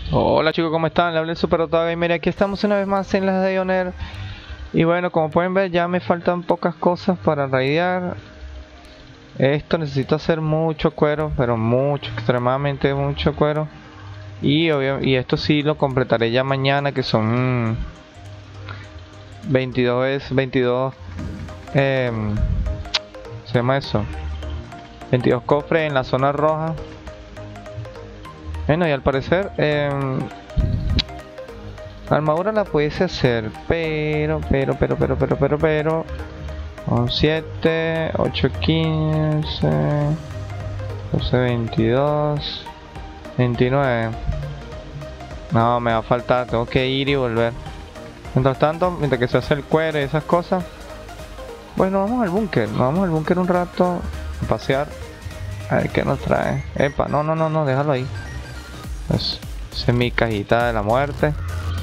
Hola chicos, ¿cómo están? Le habla el Super Otto Gamer y aquí estamos una vez más en las de Ioner. Y bueno, como pueden ver ya me faltan pocas cosas para raidear. Esto necesito hacer mucho cuero, pero mucho, extremadamente mucho cuero. Y esto sí lo completaré ya mañana, que son 22 se llama eso, 22 cofres en la zona roja. Bueno, y al parecer la armadura la pudiese hacer, pero con 7, 8, 15, 12, 22, 29. No, me va a faltar, tengo que ir y volver. Mientras tanto, mientras que se hace el cuero y esas cosas, bueno, vamos al búnker. Nos vamos al búnker un rato a pasear. A ver qué nos trae. Epa, no, déjalo ahí. Esa es mi cajita de la muerte.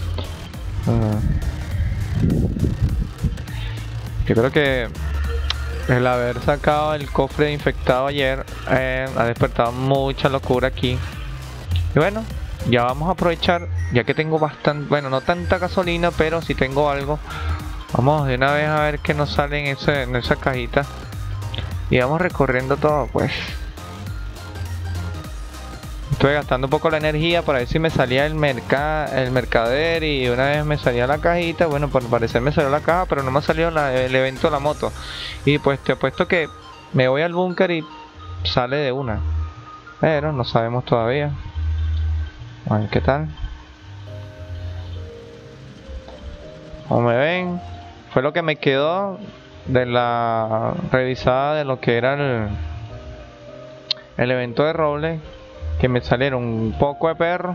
Yo creo que el haber sacado el cofre infectado ayer ha despertado mucha locura aquí. Y bueno, ya vamos a aprovechar, ya que tengo bastante, bueno, no tanta gasolina, pero si tengo algo. Vamos de una vez a ver qué nos sale en esa cajita. Y vamos recorriendo todo, pues. Estuve gastando un poco la energía para ver si me salía el mercader, y una vez me salía la cajita. Bueno, por parecer me salió la caja, pero no me salió el evento de la moto. Y pues te apuesto que me voy al búnker y sale de una. Pero no sabemos todavía. A ver qué tal. Como me ven, fue lo que me quedó de la revisada de lo que era el evento de roble. Que me salieron un poco de perros.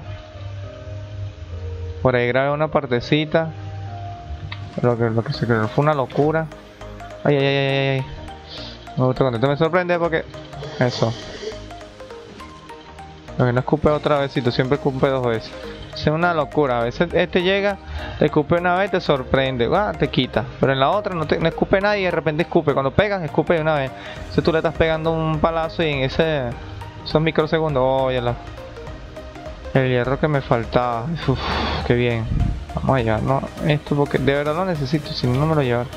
Por ahí grabé una partecita. Lo que se creó fue una locura. Ay. Me gusta cuando esto me sorprende porque... Eso. Lo que no escupe otra vez, si tú siempre escupe dos veces. Es una locura. A veces este llega, te escupe una vez, te sorprende. Te quita. Pero en la otra no escupe nadie y de repente escupe. Cuando pegas, escupe de una vez. Entonces tú le estás pegando un palazo y en esos microsegundos, el hierro que me faltaba. Uf, qué bien. Vamos a llevarnos esto porque de verdad lo necesito, si no, no me lo llevo.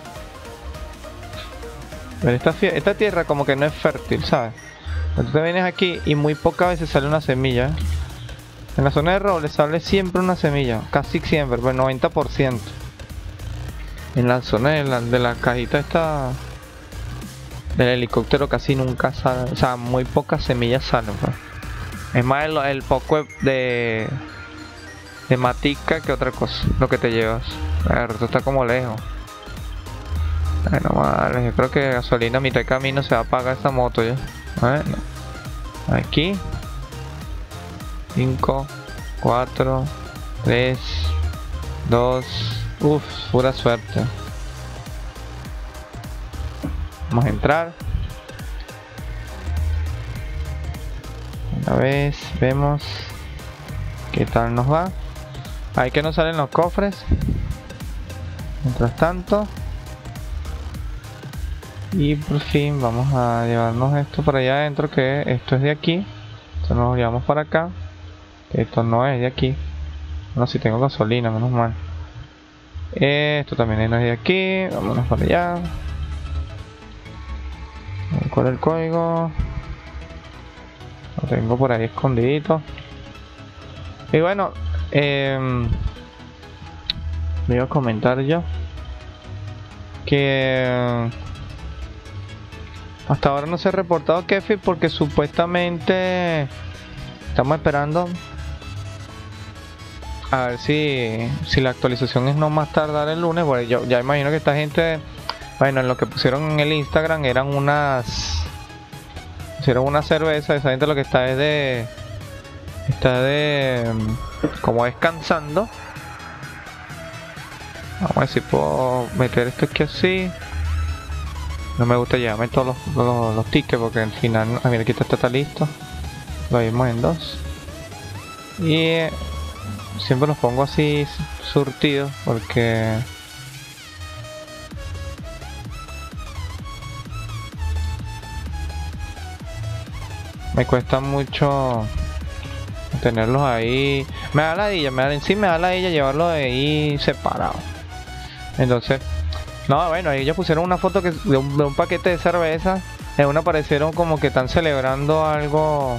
Pero esta tierra como que no es fértil, ¿sabes? Cuando tú te vienes aquí y muy pocas veces sale una semilla. En la zona de roble sale siempre una semilla, casi siempre, pues 90%. En la zona de la cajita esta del helicóptero casi nunca sale, o sea, muy pocas semillas salen, pues. Es más el poco de matica que otra cosa, lo que te llevas. El resto está como lejos. Bueno, madre, yo creo que gasolina a mitad de camino se va a apagar esta moto ya. Bueno, aquí 5, 4, 3, 2, uff, pura suerte. Vamos a entrar. Una vez vemos qué tal nos va. Ahí que nos salen los cofres. Mientras tanto. Y por fin vamos a llevarnos esto para allá adentro, que esto es de aquí. Entonces nos lo llevamos para acá. Que esto no es de aquí. Bueno, si tengo gasolina, menos mal. Esto también no es de aquí. Vámonos para allá. ¿Cuál es el código? Lo tengo por ahí escondidito. Y bueno, me iba a comentar yo que hasta ahora no se ha reportado Kefir porque supuestamente estamos esperando a ver si la actualización es no más tardar el lunes. Bueno, yo ya imagino que esta gente, bueno, en lo que pusieron en el Instagram eran pusieron una cerveza. Esa gente lo que está como descansando. Vamos a ver si puedo meter esto aquí así. No me gusta llevarme todos los tickets porque al final, mira, aquí está listo. Lo vimos en 2. Y siempre los pongo así surtidos porque me cuesta mucho tenerlos ahí. Me da ladilla, en sí me da ladilla llevarlos de ahí separados. Entonces, no, bueno, ahí ellos pusieron una foto de un paquete de cerveza. En una aparecieron como que están celebrando algo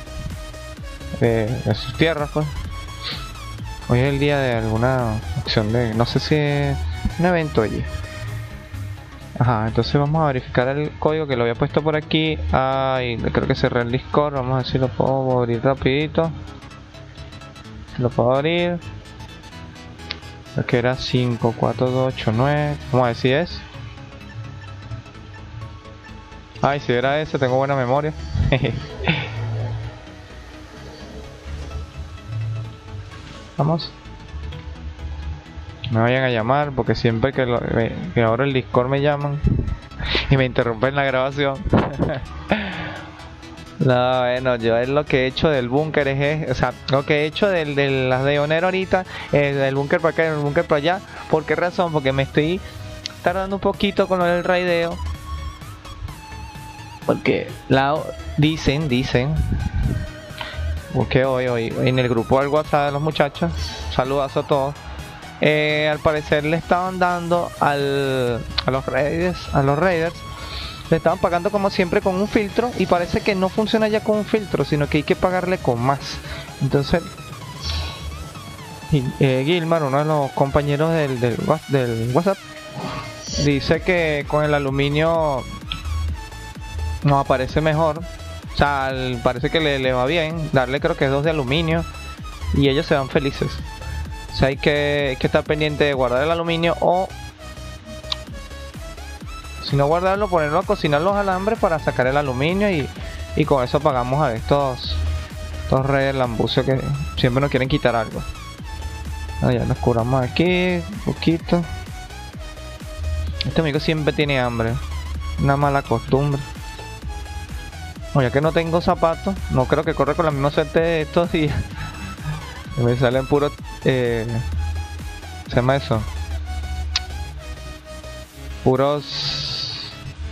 de sus tierras, pues. Hoy es el día de alguna acción de, no sé si es un evento allí. Ajá, entonces vamos a verificar el código que lo había puesto por aquí. Ay, creo que cerré el Discord. Vamos a ver si lo puedo abrir rapidito. Lo puedo abrir. Creo que era 54289. Vamos a ver si es. Ay, si era ese, tengo buena memoria. Vamos. Me vayan a llamar porque siempre que ahora el Discord me llaman y me interrumpen la grabación. No, bueno, yo es lo que he hecho del búnker, o sea, lo que he hecho de las de Onero ahorita, del búnker para acá y del búnker para allá. ¿Por qué razón? Porque me estoy tardando un poquito con el raideo. Porque dicen, porque hoy en el grupo del WhatsApp de los muchachos, saludazo a todos. Al parecer le estaban dando a los raiders, le estaban pagando como siempre con un filtro y parece que no funciona ya con un filtro, sino que hay que pagarle con más. Entonces Gilmar, uno de los compañeros del WhatsApp, dice que con el aluminio nos aparece mejor. O sea, parece que le va bien darle, creo que 2 de aluminio, y ellos se van felices. O sea, hay que estar pendiente de guardar el aluminio, o si no guardarlo, ponerlo a cocinar los alambres para sacar el aluminio, y con eso pagamos a estos reyes lambucios que siempre nos quieren quitar algo. Ya nos curamos aquí un poquito. Este amigo siempre tiene hambre, una mala costumbre. Ya que no tengo zapatos, no creo que corra con la misma suerte de estos días. Me salen puros, ¿se llama eso? Puros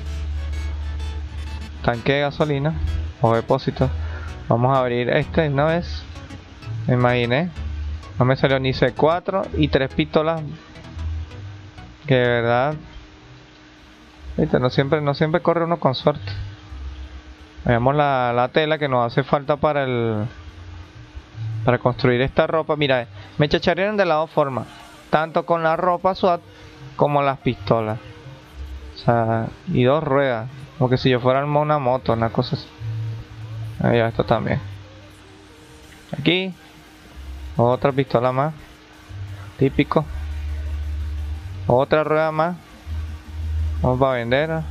tanque de gasolina o depósitos. Vamos a abrir este una vez. Me imaginé. No me salió ni C4 y 3 pistolas. Que de verdad, no siempre corre uno con suerte. Veamos la tela que nos hace falta para construir esta ropa. Mira, me chacharearon de las dos formas, tanto con la ropa SWAT como las pistolas. O sea, y 2 ruedas, como que si yo fuera una moto, una cosa así. Ahí va, esto también. Aquí otra pistola más, típico. Otra rueda más. Vamos a vender.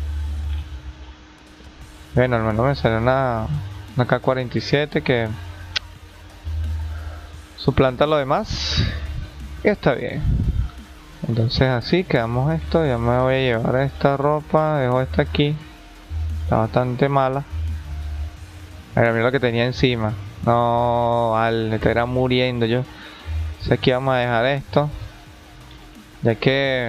Bueno, al menos me salió una K-47 que suplanta lo demás y está bien. Entonces así quedamos esto. Ya me voy a llevar esta ropa, dejo esta aquí, está bastante mala. Mira lo que tenía encima. No, vale, te era muriendo yo. Entonces aquí vamos a dejar esto, ya que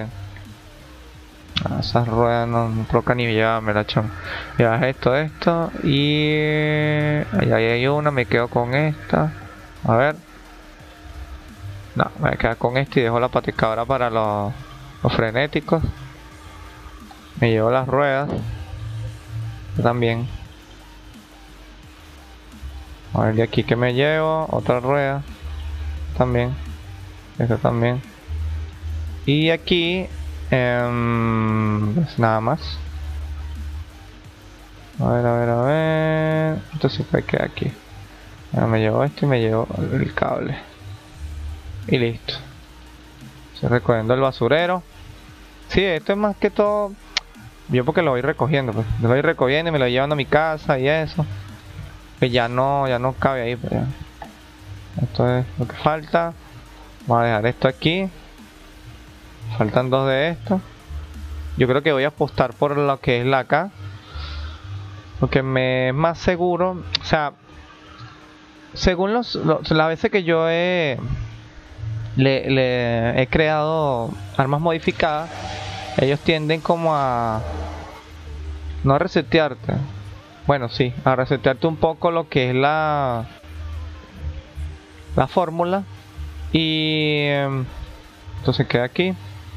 esas ruedas no toca ni llevármela, chamo. Llevas esto y ahí hay una, me quedo con esta. A ver, no, me voy a quedar con esta y dejo la paticadora para los frenéticos. Me llevo las ruedas también. A ver, de aquí que me llevo otra rueda también, esta también, y aquí pues nada más. A ver, entonces puede quedar aquí. Ahora me llevo esto y me llevo el cable y listo. Estoy recogiendo el basurero. Sí, esto es más que todo yo porque lo voy recogiendo, pues. Lo voy recogiendo y me lo voy llevando a mi casa y eso, que ya no cabe ahí, pues ya. Esto es lo que falta. Vamos a dejar esto aquí. Faltan 2 de estos. Yo creo que voy a apostar por lo que es la K, porque me es más seguro. O sea, según las veces que yo le he creado armas modificadas, ellos tienden como a no a resetearte. Bueno, sí, a resetearte un poco lo que es la fórmula y entonces queda aquí.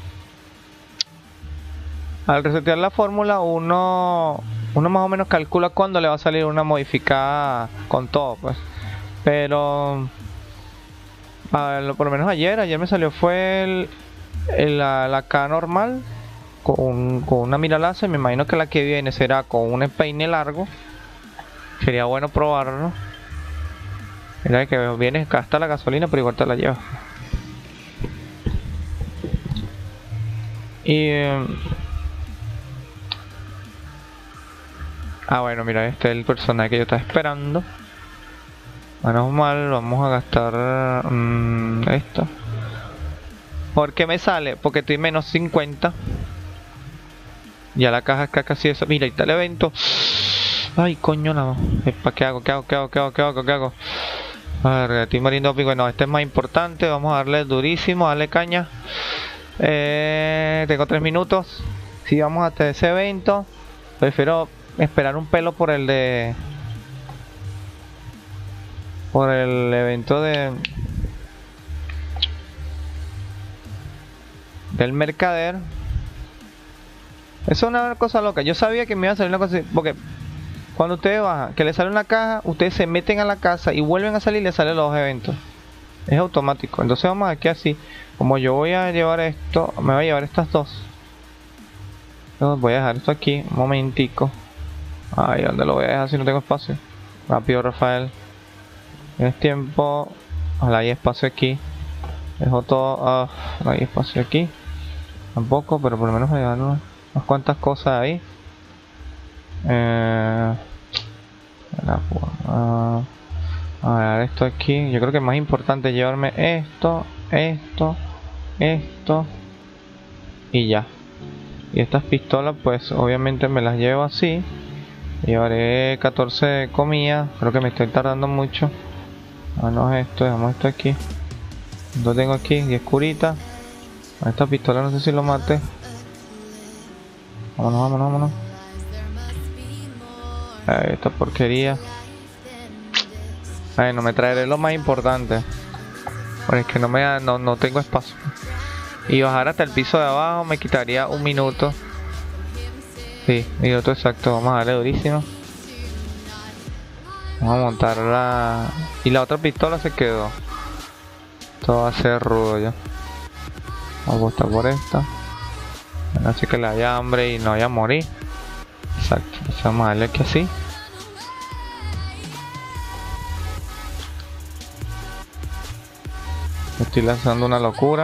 Al resetear la fórmula uno más o menos calcula cuándo le va a salir una modificada con todo, pues. Pero por lo menos ayer me salió fue la K normal con una mira láser. Me imagino que la que viene será con un peine largo. Sería bueno probarlo. Mira que viene, gasta la gasolina, pero igual te la lleva. Y bueno, mira, este es el personaje que yo estaba esperando. Menos mal, vamos a gastar esto. ¿Por qué me sale? Porque estoy menos 50. Ya la caja está casi eso. Mira, ahí está el evento. Ay, coño, no. ¿Qué hago? ¿Qué hago? A ver, estoy muriendo pico. No, este es más importante. Vamos a darle durísimo, darle caña. Tengo 3 minutos. Si vamos hasta ese evento, prefiero esperar un pelo por el evento del mercader. Eso es una cosa loca. Yo sabía que me iba a salir una cosa así, porque cuando ustedes bajan, que les sale una caja, ustedes se meten a la casa y vuelven a salir y les salen los eventos. Es automático. Entonces vamos aquí así. Como yo voy a llevar esto, me voy a llevar estas dos. Entonces voy a dejar esto aquí, un momentico. Ay, ¿dónde lo voy a dejar si no tengo espacio? Rápido, Rafael. Tienes tiempo. Ojalá hay espacio aquí. Dejo todo. No hay espacio aquí. Tampoco, pero por lo menos voy a dejar unas cuantas cosas ahí. A ver, esto aquí. Yo creo que es más importante llevarme esto y ya. Y estas pistolas, pues obviamente me las llevo así. Llevaré 14 comidas. Creo que me estoy tardando mucho. Bueno, dejamos esto aquí. Lo tengo aquí, 10 curitas. Esta pistola no sé si lo mate. Vámonos. Esta porquería. No me traeré lo más importante. Porque es que no tengo espacio. Y bajar hasta el piso de abajo me quitaría un minuto. Sí, minuto exacto. Vamos a darle durísimo. Vamos a montarla. Y la otra pistola se quedó. Esto va a ser rudo ya. Vamos a apostar por esta. Así que le haya hambre y no vaya a morir. Exacto. Entonces vamos a darle aquí así. Estoy lanzando una locura.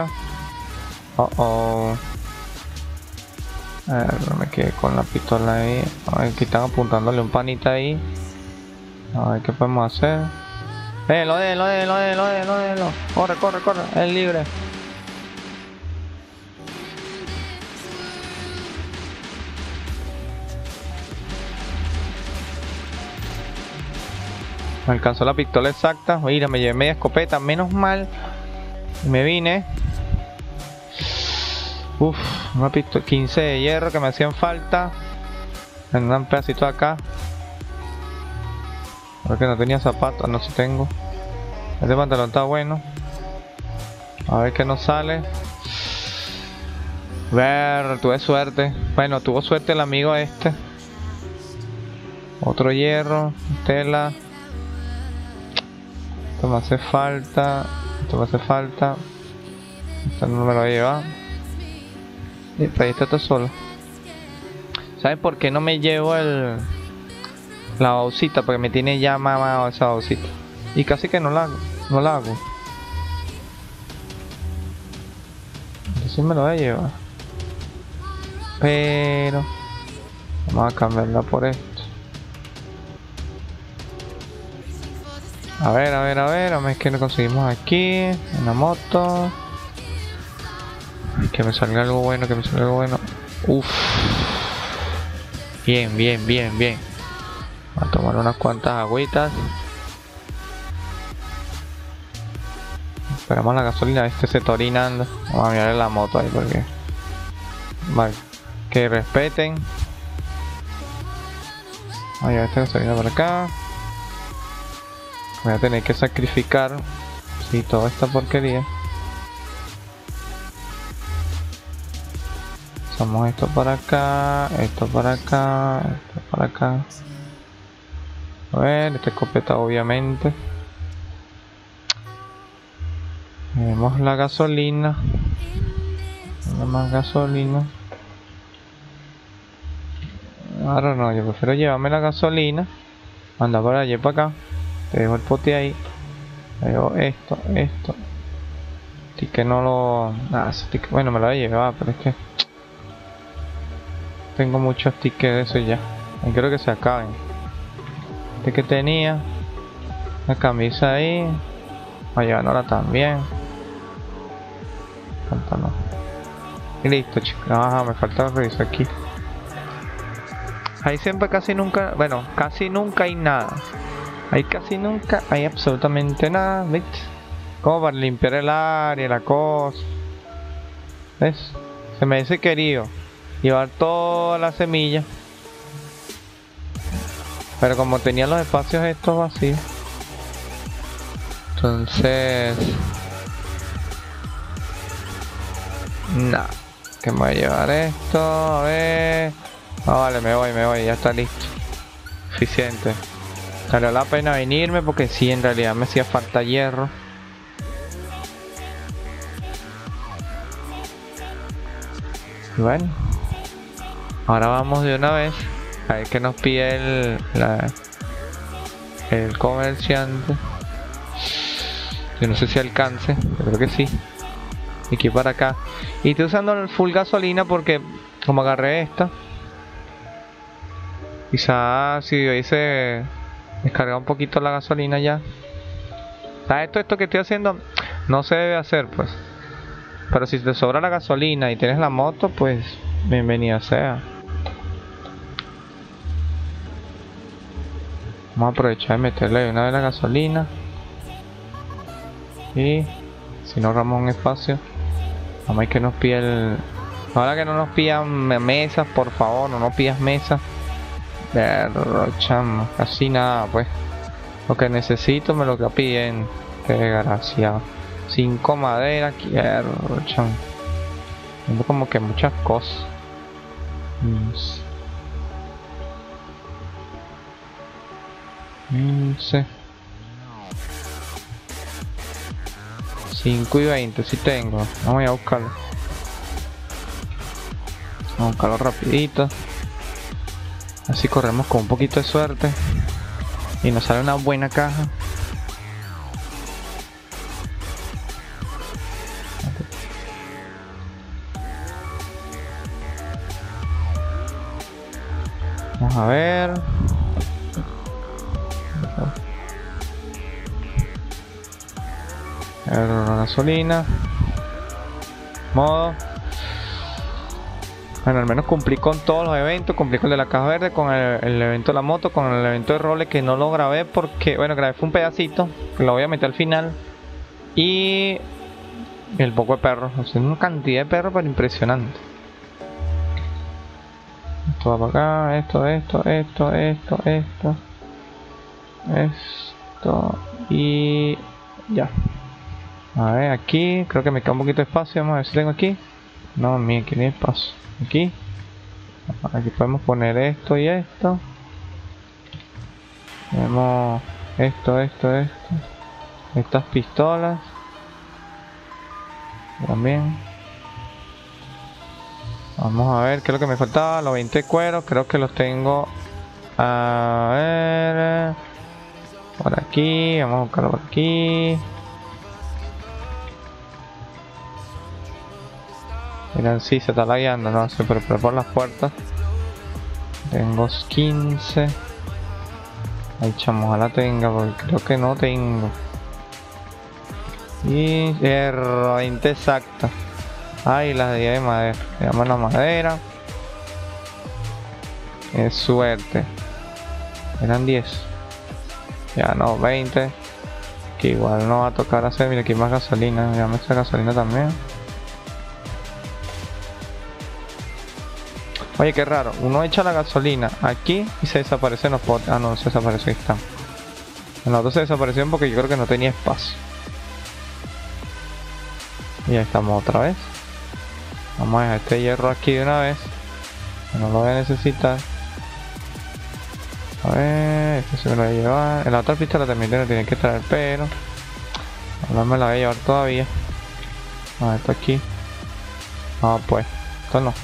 A ver, me quedé con la pistola ahí. A ver, aquí están apuntándole un panita ahí. A ver qué podemos hacer. Lo de. Corre. Es libre. Me alcanzó la pistola exacta. Mira, me llevé media escopeta. Menos mal. Me vine. Una pistola 15 de hierro que me hacían falta. Me dan un pedacito acá. Porque no tenía zapatos, no sé si tengo. Este pantalón está bueno. A ver qué nos sale. Tuve suerte. Bueno, tuvo suerte el amigo este. Otro hierro, tela. Esto me hace falta. Esto no me lo voy a llevar. Y ahí está todo solo. ¿Sabes por qué no me llevo la bolsita? Porque me tiene ya mamado esa bolsita. Y casi que no la hago. Entonces me lo voy a llevar. Pero vamos a cambiarla por esto. A ver, que lo conseguimos aquí. Una moto. Que me salga algo bueno, Bien. Voy a tomar unas cuantas agüitas. Esperamos la gasolina, se está orinando. Vamos a mirar la moto ahí porque... Vale, que respeten. Vaya, gasolina por acá. Voy a tener que sacrificar Sí, toda esta porquería. Usamos esto para acá, esto para acá, esto para acá. A ver, esta escopeta obviamente. Tenemos la gasolina. Más gasolina. Ahora no, yo prefiero llevarme la gasolina. Anda por allí para acá. Te dejo el pote ahí. Dejo esto. Así que no lo... Nada, bueno, me lo voy a llevar, pero es que... Tengo muchos tickets de eso ya. Y creo que se acaben. Este que tenía. La camisa ahí. Voy a llevárnosla también. Pantalón. Y listo, chicos. Ajá, me falta el reviso aquí. Ahí siempre casi nunca, bueno, casi nunca hay nada. Ahí casi nunca hay absolutamente nada, ¿ves? Como para limpiar el área, la cosa. ¿Ves? Se me hubiese querido llevar todas las semillas. Pero como tenía los espacios estos vacíos. Entonces... Nada. Que me voy a llevar esto, a ver... Ah, vale, me voy, ya está listo. Suficiente. Valió la pena venirme porque sí, en realidad me hacía falta hierro. Y bueno. Ahora vamos de una vez. A ver qué nos pide el comerciante. Yo no sé si alcance, pero creo que sí. Y aquí para acá. Y estoy usando el full gasolina porque como agarré esta. Quizás si hubiese descargado un poquito la gasolina ya. O sea, esto que estoy haciendo no se debe hacer, pues. Pero si te sobra la gasolina y tienes la moto, pues bienvenida sea. Vamos a aprovechar de meterle una vez la gasolina. Y si no ahorramos un espacio. Vamos a ver que nos pide el... Ahora que no nos pidan mesas, por favor, no nos pidas mesas. Derrochamos, casi nada, pues. Lo que necesito me lo que piden. Qué desgraciado. 5 madera, quiero. Tengo como que muchas cosas. 5 y 20 si tengo. Vamos a buscarlo. Vamos a buscarlo rapidito. Así corremos con un poquito de suerte. Y nos sale una buena caja. Vamos a ver. La gasolina. Modo. Bueno, al menos cumplí con todos los eventos. Cumplí con el de la caja verde, con el evento de la moto, con el evento de roles que no lo grabé porque, bueno, grabé fue un pedacito que lo voy a meter al final. Y el poco de perros, o sea, una cantidad de perros pero impresionante. Esto va para acá, esto y ya. A ver, aquí creo que me queda un poquito de espacio. Vamos a ver si tengo aquí. No, mira, aquí no hay espacio. Aquí podemos poner esto y esto. Tenemos esto. Estas pistolas también. Vamos a ver qué es lo que me faltaba. Los 20 cueros, creo que los tengo. A ver, por aquí, vamos a buscarlo por aquí. Miren, sí, se está lagueando, no se prepara por las puertas. Tengo 15. Ay, chamo, ojalá tenga, porque creo que no tengo. Y hierro, 20 exacta. Ay, las de 10 de madera. Le llaman la madera. Es suerte. Eran 10. Ya no, 20. Que igual no va a tocar hacer. Mira, aquí hay más gasolina. Ya me echa gasolina también. Oye, qué raro. Uno echa la gasolina aquí y se desaparecen los potes. Ah, no, se desapareció. Ahí están. En los otros se desaparecieron porque yo creo que no tenía espacio. Y ya estamos otra vez. Vamos a dejar este hierro aquí de una vez. Que no lo voy a necesitar. A ver, este se me lo voy a llevar. En la otra pistola también lo tienen que traer, pero no me la voy a llevar todavía. A ver, esto aquí. Ah, pues, esto no.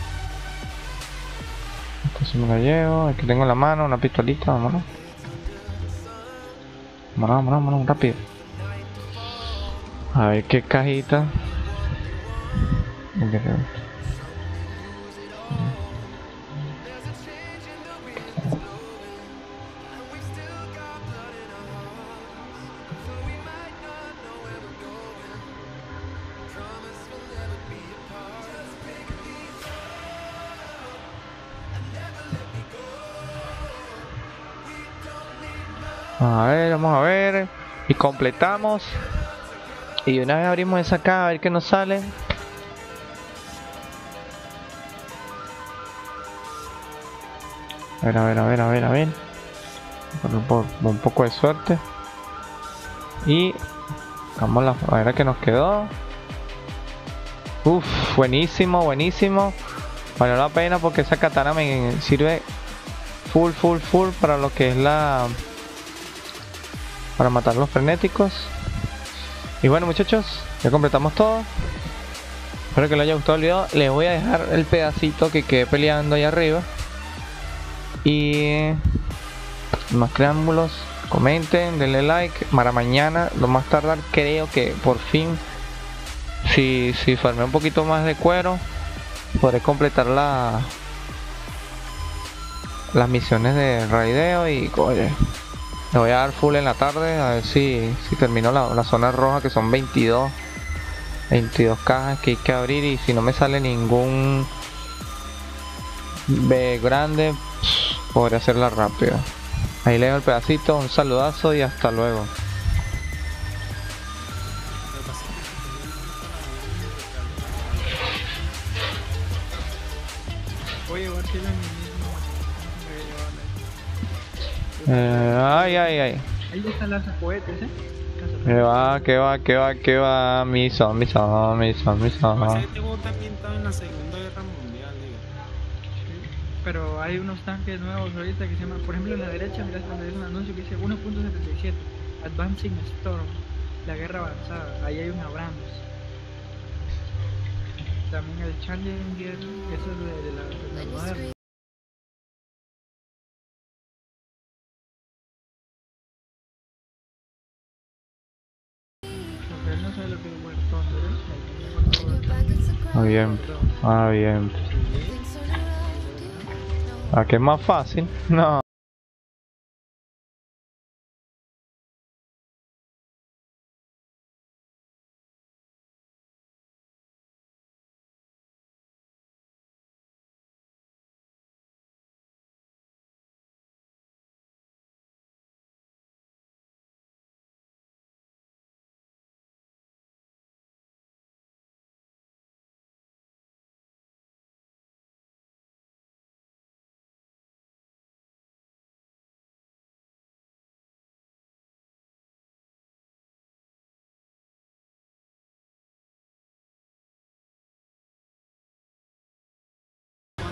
Esto sí me lo llevo. Aquí tengo en la mano una pistolita, vámonos. Vámonos, rápido. A ver qué cajita. A ver, vamos a ver. Y completamos. Y una vez abrimos esa caja a ver qué nos sale. A ver. Por un poco de suerte. Y vamos a ver a qué nos quedó. Uf, buenísimo. Valió la pena porque esa katana me sirve full para lo que es para matar los frenéticos. Y bueno, muchachos, ya completamos todo. Espero que les haya gustado el video. Les voy a dejar el pedacito que quedé peleando ahí arriba. Y más preámbulos, comenten, denle like. Para mañana, lo más tardar, creo que por fin, si farmé un poquito más de cuero, podré completar las misiones de raideo. Y oye, le voy a dar full en la tarde a ver si termino la zona roja, que son 22 cajas que hay que abrir. Y si no me sale ningún B grande, podré hacerla rápido. Ahí le dejo el pedacito, un saludazo y hasta luego. Ay. Ahí están las cohetes, Que va, misión. Pasa que este juego está ambientado en la Segunda Guerra Mundial, digo. Pero hay unos tanques nuevos ahorita que se llaman, por ejemplo en la derecha, mira donde hay un anuncio que dice 1.77 Advancing Storm, la guerra avanzada. Ahí hay un Abrams. También el Challenger, eso es de la moderna. No sabe lo que es War Thunder, Bien. Ah, que es más fácil. No.